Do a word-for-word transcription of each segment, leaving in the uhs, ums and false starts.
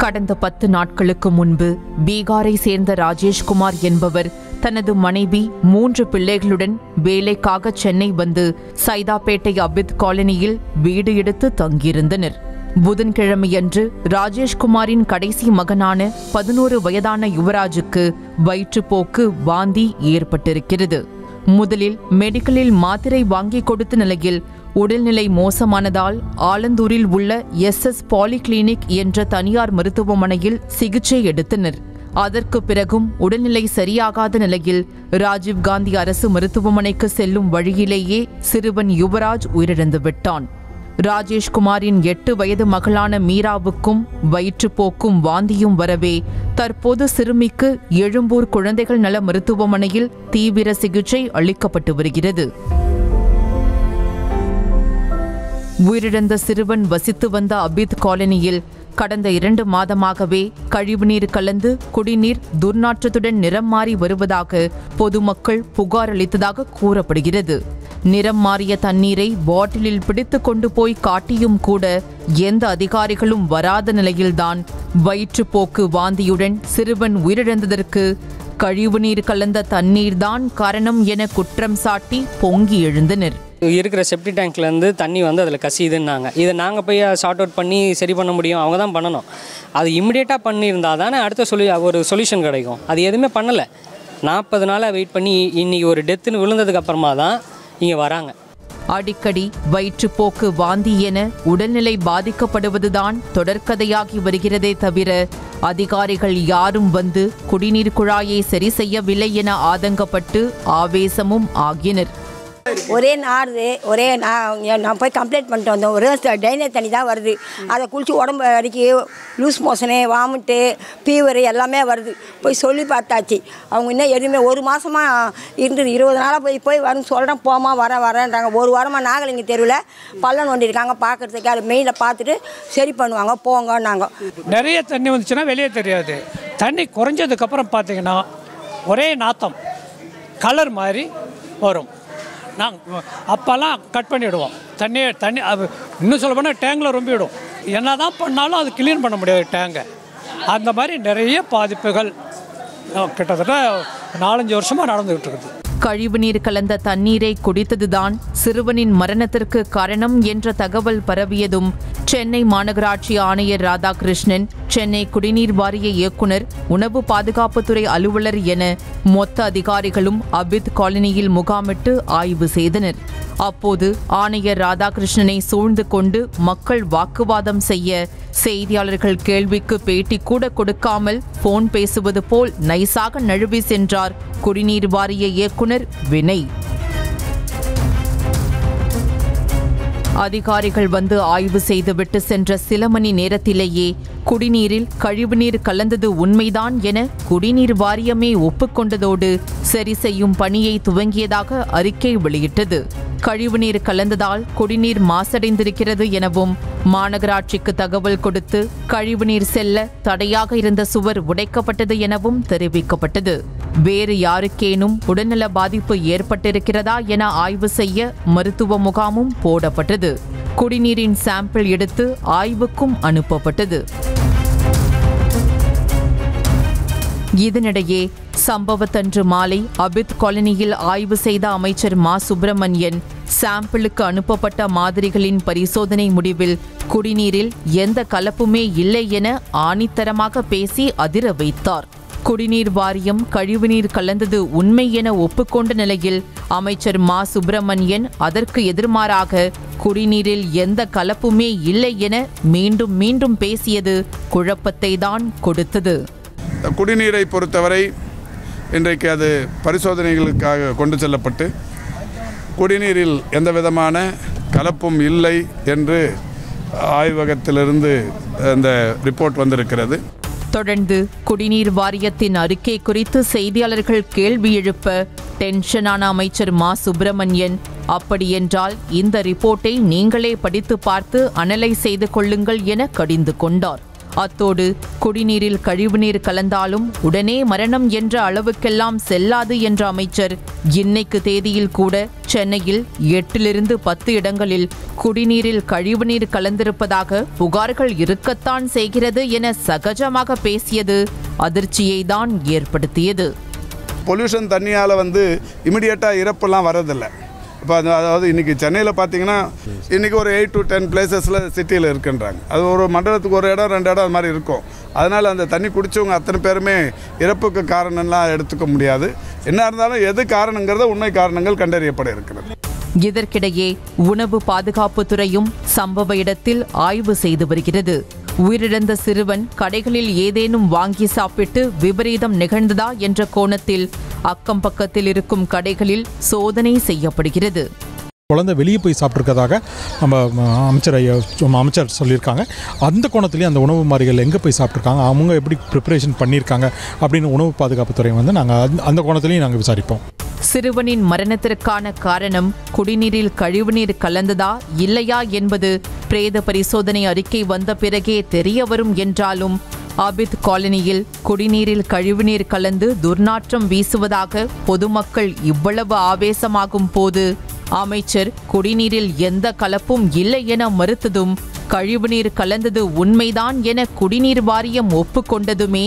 கடந்த பத்து நாட்களுக்கு முன்பு பீகாரை சேர்ந்த ராஜேஷ்குமார் என்பவர் தனது மனைவி மூன்று பிள்ளைகளுடன் வேலைக்காக சென்னை வந்து சைதாப்பேட்டை அபித் காலனியில் வீடு எடுத்து தங்கியிருந்தனர். புதன்கிழமையன்று ராஜேஷ்குமாரின் கடைசி மகனான பதினோரு வயதான யுவராஜுக்கு வயிற்றுப்போக்கு வாந்தி ஏற்பட்டிருக்கிறது. முதலில் மெடிக்கலில் மாத்திரை வாங்கி கொடுத்த நிலையில் உடல்நிலை மோசமானதால் ஆலந்தூரில் உள்ள எஸ் எஸ் பாலிகிளினிக் என்ற தனியார் மருத்துவமனையில் சிகிச்சை எடுத்தனர். அதற்கு பிறகும் உடல்நிலை சரியாகாத நிலையில் ராஜீவ்காந்தி அரசு மருத்துவமனைக்கு செல்லும் வழியிலேயே சிறுவன் யுவராஜ் உயிரிழந்து விட்டான். ராஜேஷ்குமாரின் எட்டு வயது மகளான மீராவுக்கும் வயிற்றுப்போக்கும் வாந்தியும் வரவே தற்போது சிறுமிக்கு எழும்பூர் குழந்தைகள் நல மருத்துவமனையில் தீவிர சிகிச்சை அளிக்கப்பட்டு வருகிறது. உயிரிழந்த சிறுவன் வசித்து வந்த அபித் காலனியில் கடந்த இரண்டு மாதமாகவே கழிவுநீர் கலந்து குடிநீர் துர்நாற்றத்துடன் நிறம் மாறி வருவதாக பொதுமக்கள் புகார் அளித்ததாக கூறப்படுகிறது. நிறம் மாறிய தண்ணீரை பாட்டிலில் பிடித்து கொண்டு போய் காட்டியும் கூட எந்த அதிகாரிகளும் வராத நிலையில்தான் வயிற்றுப்போக்கு வாந்தியுடன் சிறுவன் உயிரிழந்ததற்கு கழிவுநீர் கலந்த தண்ணீர்தான் காரணம் என குற்றம் சாட்டி பொங்கி எழுந்தனர். இருக்கிற செப்டி டேங்க்லேருந்து தண்ணி வந்து அதில் கசியுதுன்னாங்க. இதை நாங்கள் போய் ஷார்ட் அவுட் பண்ணி சரி பண்ண முடியும், அவங்க தான் பண்ணணும். அது இம்மிடியேட்டாக பண்ணியிருந்தால் தானே அடுத்த சொல்லி ஒரு சொல்யூஷன் கிடைக்கும். அது எதுவுமே பண்ணலை. நாற்பது நாளாக வெயிட் பண்ணி இன்றைக்கி ஒரு டெத்துன்னு விழுந்ததுக்கு அப்புறமா தான் இங்கே வராங்க. அடிக்கடி வயிற்றுப்போக்கு வாந்தி என உடல்நிலை பாதிக்கப்படுவதுதான் தொடர்கதையாகி வருகிறதே தவிர அதிகாரிகள் யாரும் வந்து குடிநீர் குழாயை சரி செய்யவில்லை என ஆதங்கப்பட்டு ஆவேசமும் ஆகினர். ஒரே நாறுது, ஒரே நான் நான் போய் கம்ப்ளைண்ட் பண்ணிட்டு வந்தோம். ஒரே ட்ரைனேஜ் தண்ணி தான் வருது. அதை குளித்து உடம்பு அடிக்கி லூஸ் மோஷனு, வாமிட்டு, ஃபீவரு எல்லாமே வருது. போய் சொல்லி பார்த்தாச்சு. அவங்க இன்னும் எதுவுமே ஒரு மாதமாக இருந்தது. இருபது நாளாக போய் போய் வரேன்னு சொல்கிறேன், போமா வர வரேன்றாங்க. ஒரு வாரமாக நாகலிங்க தெருவில் பள்ளம் நோண்டிருக்காங்க. பார்க்குறதுக்கு அது மெயினில் பார்த்துட்டு சரி பண்ணுவாங்க, போங்கன்னாங்க. நிறைய தண்ணி வந்துச்சுன்னா வெளியே தெரியாது. தண்ணி குறைஞ்சதுக்கப்புறம் பார்த்தீங்கன்னா ஒரே நாத்தம் கலர் மாதிரி வரும். நாங்கள் அப்போல்லாம் கட் பண்ணிவிடுவோம். தண்ணியை தண்ணி இன்னும் சொல்ல போனால் டேங்கில் ரொம்பிவிடும். என்ன தான் பண்ணாலும் அது கிளீன் பண்ண முடியாது டேங்கை. அந்த மாதிரி நிறைய பாதிப்புகள் கிட்டத்தட்ட நாலஞ்சு வருஷமாக நடந்துகிட்டு இருக்குது. கழிவுநீர் கலந்த தண்ணீரை குடித்ததுதான் சிறுவனின் மரணத்திற்கு காரணம் என்ற தகவல் பரவியதும் சென்னை மாநகராட்சி ஆணையர் ராதாகிருஷ்ணன், சென்னை குடிநீர் வாரிய இயக்குனர், உணவு பாதுகாப்புத்துறை அலுவலர் என மொத்த அதிகாரிகளும் அபித் காலனியில் முகாமிட்டு ஆய்வு செய்தனர். அப்போது ஆணையர் ராதாகிருஷ்ணனை சூழ்ந்து கொண்டு மக்கள் வாக்குவாதம் செய்ய செய்தியாளர்கள் கேள்விக்கு பேட்டி கூட கொடுக்காமல் போன் பேசுவது போல் நைசாக நழுவி சென்றார் குடிநீர் வாரிய இயக்குனர் வினய். அதிகாரிகள் வந்து ஆய்வு செய்துவிட்டு சென்ற சில மணி நேரத்திலேயே குடிநீரில் கழிவுநீர் கலந்தது உண்மைதான் என குடிநீர் வாரியமே ஒப்புக்கொண்டதோடு சரி செய்யும் பணியை துவங்கியதாக அறிக்கை வெளியிட்டது. கழிவுநீர் கலந்ததால் குடிநீர் மாசடைந்திருக்கிறது எனவும் மாநகராட்சிக்கு தகவல் கொடுத்து கழிவுநீர் செல்ல தடையாக இருந்த சுவர் உடைக்கப்பட்டது எனவும் தெரிவிக்கப்பட்டது. வேறு யாருக்கேனும் உடல்நல பாதிப்பு ஏற்பட்டிருக்கிறதா என ஆய்வு செய்ய மருத்துவ முகாமும் போடப்பட்டது. குடிநீரின் சாம்பிள் எடுத்து ஆய்வுக்கும் அனுப்பப்பட்டது. இதனிடையே சம்பவத்தன்று மாலை அபித் காலனியில் ஆய்வு செய்த அமைச்சர் மா சுப்பிரமணியன் சாம்பிளுக்கு அனுப்பப்பட்ட மாதிரிகளின் பரிசோதனை முடிவில் குடிநீரில் எந்த கலப்புமே இல்லை என ஆணித்தரமாக பேசி அதிர வைத்தார். குடிநீர் வாரியம் கழிவுநீர் கலந்தது உண்மை என ஒப்புக்கொண்ட நிலையில் அமைச்சர் மா சுப்பிரமணியன் அதற்கு எதிர்மாறாக குடிநீரில் எந்த கலப்புமே இல்லை என மீண்டும் மீண்டும் பேசியது குழப்பத்தை தான் கொடுத்தது. குடிநீரை பொறுத்தவரை இன்றைக்கு அது பரிசோதனைகளுக்காக கொண்டு செல்லப்பட்டு குடிநீரில் எந்த விதமான கலப்பும் இல்லை என்று ஆய்வகத்திலிருந்து அந்த ரிப்போர்ட் வந்திருக்கிறது. தொடர்ந்து குடிநீர் வாரியத்தின் அறிக்கை குறித்து செய்தியாளர்கள் கேள்வி எழுப்ப டென்ஷனான அமைச்சர் மா சுப்பிரமணியன், அப்படியென்றால் இந்த ரிப்போர்ட்டை நீங்களே படித்து பார்த்து அனலைஸ் செய்து கொள்ளுங்கள் என கடிந்து கொண்டார். அத்தோடு குடிநீரில் கழிவுநீர் கலந்தாலும் உடனே மரணம் என்ற அளவுக்கெல்லாம் செல்லாது என்ற அமைச்சர் இன்னைக்கு தேதியில் கூட சென்னையில் எட்டிலிருந்து பத்து இடங்களில் குடிநீரில் கழிவுநீர் கலந்திருப்பதாக புகார்கள் இருக்கத்தான் செய்கிறது என சகஜமாக பேசியது அதிர்ச்சியை தான் ஏற்படுத்தியது. பொல்யூஷன் தண்ணியால் வந்து இமிடியேட்டாக இறப்பெல்லாம் வரதில்லை. இப்போ அதாவது இன்றைக்கி சென்னையில் பார்த்தீங்கன்னா இன்றைக்கி ஒரு எயிட் டு டென் பிளேசஸில் சிட்டியில் இருக்குன்றாங்க. அது ஒரு மண்டலத்துக்கு ஒரு இடம் ரெண்டு இடம் அது மாதிரி இருக்கும். அதனால் அந்த தண்ணி குடித்தவங்க அத்தனை பேருமே இறப்புக்கு காரணம்லாம் எடுத்துக்க முடியாது. என்ன இருந்தாலும் எது காரணங்கிறத உண்மை காரணங்கள் கண்டறியப்பட இருக்கிறது. இதற்கிடையே உணவு பாதுகாப்பு துறையும் சம்பவ இடத்தில் ஆய்வு செய்து வருகிறது. உயிரிழந்த சிறுவன் கடைகளில் ஏதேனும் வாங்கி சாப்பிட்டு விபரீதம் நிகழ்ந்ததா என்ற கோணத்தில் அக்கம் பக்கத்தில் இருக்கும் கடைகளில் சோதனை செய்யப்படுகிறது. குழந்தை வெளியே போய் சாப்பிட்ருக்கதாக நம்ம அமைச்சர் ஐயா அமைச்சர் சொல்லியிருக்காங்க. அந்த கோணத்துலேயும் அந்த உணவு மாறிகள் எங்கே போய் சாப்பிட்ருக்காங்க, அவங்க எப்படி ப்ரிப்பரேஷன் பண்ணியிருக்காங்க அப்படின்னு உணவு பாதுகாப்புத்துறை வந்து நாங்கள் அந்த கோணத்துலேயும் நாங்கள் விசாரிப்போம். சிறுவனின் மரணத்திற்கான காரணம் குடிநீரில் கழிவுநீர் கலந்ததா இல்லையா என்பது பிரேத பரிசோதனை அறிக்கை வந்த பிறகே தெரிய வரும் என்றாலும் அபித் காலனியில் குடிநீரில் கழிவுநீர் கலந்து துர்நாற்றம் வீசுவதாக பொதுமக்கள் இவ்வளவு ஆவேசமாகும் போது அமைச்சர் குடிநீரில் எந்த கலப்பும் இல்லை என மறுத்ததும் கழிவுநீர் கலந்தது உண்மைதான் என குடிநீர் வாரியம் ஒப்புக்கொண்டதுமே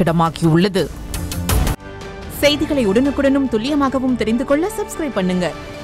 சந்தேகத்திற்கிடமாகியுள்ளது. செய்திகளை உடனுக்குடனும் துல்லியமாகவும் தெரிந்து கொள்ள சப்ஸ்கிரைப் பண்ணுங்க.